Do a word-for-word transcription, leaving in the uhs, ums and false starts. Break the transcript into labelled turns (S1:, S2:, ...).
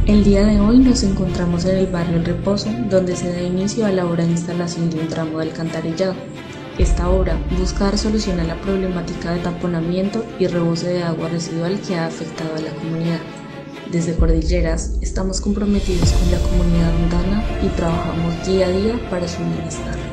S1: El día de hoy nos encontramos en el barrio El Reposo, donde se da inicio a la obra de instalación de un tramo de alcantarillado. Esta obra busca dar solución a la problemática de taponamiento y rebose de agua residual que ha afectado a la comunidad. Desde Cordilleras estamos comprometidos con la comunidad mundana y trabajamos día a día para su bienestar.